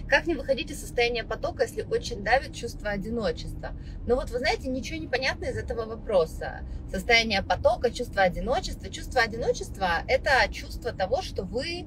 Как не выходить из состояния потока, если очень давит чувство одиночества? Ну вот, вы знаете, ничего не понятно из этого вопроса. Состояние потока, чувство одиночества. Чувство одиночества – это чувство того, что вы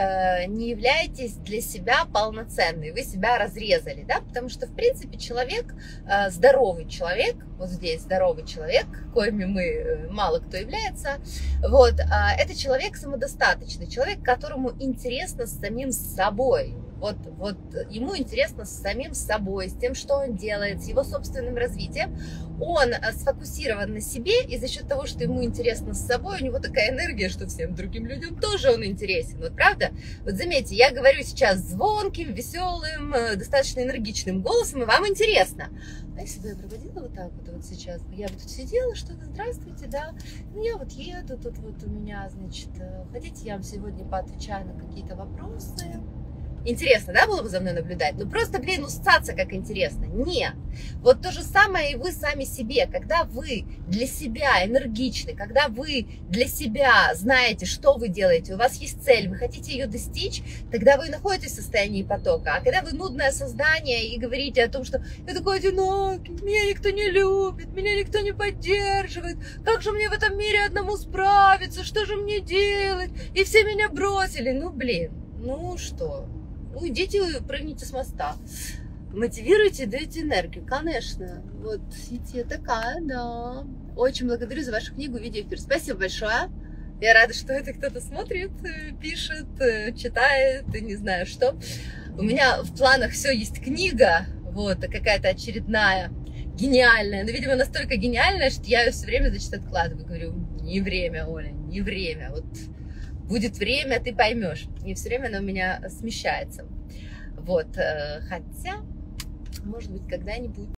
не являетесь для себя полноценной, вы себя разрезали, да, потому что, в принципе, человек, здоровый человек, вот здесь здоровый человек, коими мы мало кто является, вот, это человек самодостаточный, человек, которому интересно с самим собой. Вот ему интересно с самим собой, с тем, что он делает, с его собственным развитием. Он сфокусирован на себе, и за счет того, что ему интересно с собой, у него такая энергия, что всем другим людям тоже он интересен. Вот правда? Вот заметьте, я говорю сейчас звонким, веселым, достаточно энергичным голосом, и вам интересно. А если бы я проводила вот так вот сейчас, я бы тут сидела, что-то, здравствуйте, да, ну я вот еду, тут вот у меня, значит, хотите, я вам сегодня поотвечаю на какие-то вопросы. Интересно, да, было бы за мной наблюдать? Ну просто, блин, ссаться как интересно. Нет. Вот то же самое и вы сами себе. Когда вы для себя энергичны, когда вы для себя знаете, что вы делаете, у вас есть цель, вы хотите ее достичь, тогда вы находитесь в состоянии потока. А когда вы нудное создание и говорите о том, что я такой одинокий, меня никто не любит, меня никто не поддерживает, как же мне в этом мире одному справиться, что же мне делать, и все меня бросили. Ну, блин, ну что? Уйдите, прыгните с моста. Мотивируйте, даете энергию, конечно. Вот, я такая, да. Очень благодарю за вашу книгу, видеоэфир. Спасибо большое. Я рада, что это кто-то смотрит, пишет, читает, и не знаю что. У меня в планах все есть книга, вот, какая-то очередная, гениальная. Но, видимо, настолько гениальная, что я ее все время, значит, откладываю. Говорю, не время, Оля, не время. Вот. Будет время, ты поймешь. И все время она у меня смещается. Вот. Хотя, может быть, когда-нибудь